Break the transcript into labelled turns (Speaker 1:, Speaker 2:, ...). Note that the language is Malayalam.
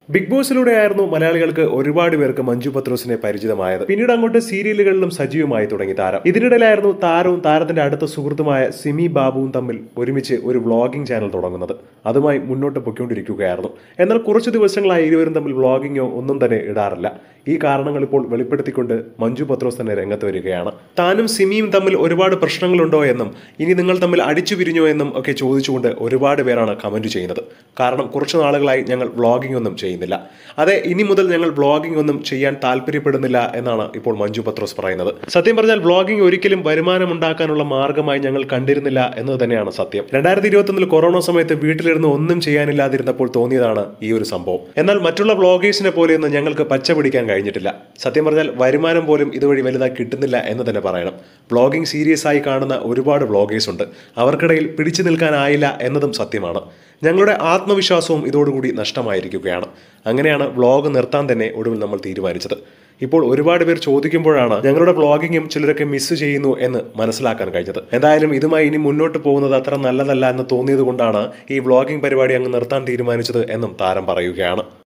Speaker 1: ബിഗ് ബോസിലൂടെയായിരുന്നു മലയാളികൾക്ക് ഒരുപാട് പേർക്ക് മഞ്ജു പത്രോസിനെ പരിചിതമായത്. പിന്നീട് അങ്ങോട്ട് സീരിയലുകളിലും സജീവമായി തുടങ്ങി താരം. ഇതിനിടയിലായിരുന്നു താരവും താരത്തിന്റെ അടുത്ത സുഹൃത്തുമായ സിമി ബാബുവും തമ്മിൽ ഒരുമിച്ച് ഒരു വ്ളോഗിംഗ് ചാനൽ തുടങ്ങുന്നത്. അതുമായി മുന്നോട്ട് പൊയ്ക്കൊണ്ടിരിക്കുകയായിരുന്നു. എന്നാൽ കുറച്ചു ദിവസങ്ങളായി ഇരുവരും തമ്മിൽ വ്ളോഗിങ്ങോ ഒന്നും തന്നെ ഇടാറില്ല. ഈ കാരണങ്ങൾ ഇപ്പോൾ വെളിപ്പെടുത്തിക്കൊണ്ട് മഞ്ജു പത്രോസ് തന്നെ രംഗത്ത് വരികയാണ്. താനും സിമിയും തമ്മിൽ ഒരുപാട് പ്രശ്നങ്ങളുണ്ടോ എന്നും ഇനി നിങ്ങൾ തമ്മിൽ അടിച്ചു പിരിഞ്ഞോ എന്നും ഒക്കെ ചോദിച്ചുകൊണ്ട് ഒരുപാട് പേരാണ് കമന്റ് ചെയ്യുന്നത്. കാരണം കുറച്ചു നാളുകളായി ഞങ്ങൾ വ്ളോഗിംഗ് ഒന്നും ചെയ്യുന്നില്ല, അതെ ഇനി മുതൽ ഞങ്ങൾ വ്ളോഗിംഗ് ഒന്നും ചെയ്യാൻ താല്പര്യപ്പെടുന്നില്ല എന്നാണ് ഇപ്പോൾ മഞ്ജു പത്രോസ് പറയുന്നത്. സത്യം പറഞ്ഞാൽ വ്ളോഗിംഗ് ഒരിക്കലും വരുമാനം ഉണ്ടാക്കാനുള്ള മാർഗമായി ഞങ്ങൾ കണ്ടിരുന്നില്ല എന്നത് തന്നെയാണ് സത്യം. 2021 കൊറോണ സമയത്ത് വീട്ടിലിരുന്ന് ഒന്നും ചെയ്യാനില്ലാതിരുന്നപ്പോൾ തോന്നിയതാണ് ഈ ഒരു സംഭവം. എന്നാൽ മറ്റുള്ള വ്ളോഗേഴ്സിനെ പോലെയൊന്നും ഞങ്ങൾക്ക് പച്ച പിടിക്കാൻ കഴിഞ്ഞിട്ടില്ല. സത്യം പറഞ്ഞാൽ വരുമാനം പോലും ഇതുവഴി വലുതായി കിട്ടുന്നില്ല എന്ന് തന്നെ പറയണം. വ്ളോഗിംഗ് സീരിയസ് ആയി കാണുന്ന ഒരുപാട് വ്ളോഗേഴ്സ് ഉണ്ട്. അവർക്കിടയിൽ പിടിച്ചു നിൽക്കാനായില്ല എന്നതും സത്യമാണ്. ഞങ്ങളുടെ ആത്മവിശ്വാസവും ഇതോടുകൂടി നഷ്ടമായിരിക്കുകയാണ്. അങ്ങനെയാണ് വ്ളോഗ് നിർത്താൻ തന്നെ ഒടുവിൽ നമ്മൾ തീരുമാനിച്ചത്. ഇപ്പോൾ ഒരുപാട് പേർ ചോദിക്കുമ്പോഴാണ് ഞങ്ങളുടെ വ്ളോഗിങ്ങും ചിലരൊക്കെ മിസ് ചെയ്യുന്നു എന്ന് മനസ്സിലാക്കാൻ കഴിഞ്ഞത്. എന്തായാലും ഇതുമായി ഇനി മുന്നോട്ട് പോകുന്നത് അത്ര നല്ലതല്ല എന്ന് തോന്നിയത് കൊണ്ടാണ് ഈ വ്ളോഗിംഗ് പരിപാടി അങ്ങ് നിർത്താൻ തീരുമാനിച്ചത് എന്നും താരം പറയുകയാണ്.